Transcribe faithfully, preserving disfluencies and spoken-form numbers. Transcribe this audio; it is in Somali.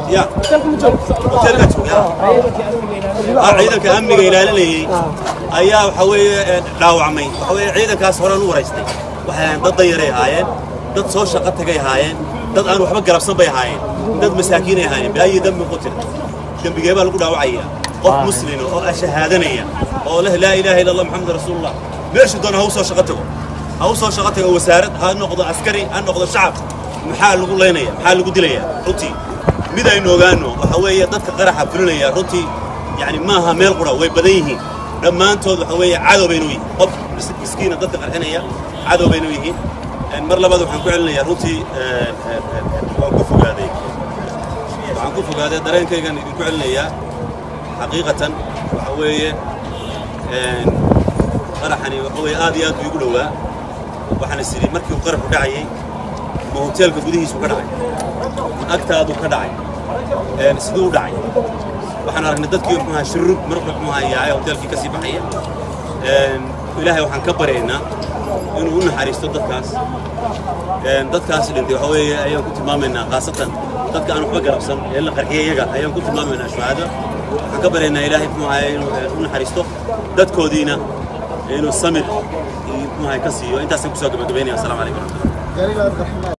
يا hotelka jooga ciidanka amniga ilaalinayay ayaa waxa weeye dhaawacmay waxa weeye ciidankaas hore u wareystay waxaan dad yaray haayeen dad soo shaqo tagay haayeen dad aan waxba garabsan bay haayeen dad masaakiin ay haayeen baayi dambi qotil dambigeeba lagu dhaawacaya qof muslim oo ashahaadanaya oo la ilaaha illa allah muhammad rasuulullah meeshu doona haw soo shaqo tago haw soo shaqo tago wasaarad ha noqdo askari ha noqdo shacab maxaa lagu leynaya maxaa lagu dilaya runtii mid ay noogaano waxa weeye dadka qaraxa fulinaya runtii yani maaha meel qura way badan yihiin dhammaantood waxa weeye cadow baynu yihiin qof miskiina dadka qarxinaya cadow baynu yihiin mar labaad waxaan ku celinayaa runtii waan ku fogaaday waxaan ku fogaaday dareenkaygan idinku celinayaa xaqiiqatan waxa weeye qaraxani waxa weeye aad iyo aad buu igu dhowaa waxaan is idhi markii uu qaraxu dhacayay ma hoteelka gudihiisu ka dhacay agtaadu ka dhacay siduu u dhacay waxaan aragnay dadkii muxuu ahaa shurub marba muxuu ahaa yaacay hoteelkii ka sii baxaya ilaahay waxaan ka baryaynaa inuu u naxariisto dadkaas dadkaas dhintay waxa weeye ayaan ku tilmaamaynaa khaasatan dadka aan waxba garabsan ee la qarxiyay iyaga ayaan ku tilmaamaynaa shuhaada waxaan ka baryaynaa ilaahay muxuu ahaa inuu u naxariisto dadkoodiina inuu samir muxuu ahaa ka siiyo intaasaan kusoo gabagabaynaya assalaamu calaykum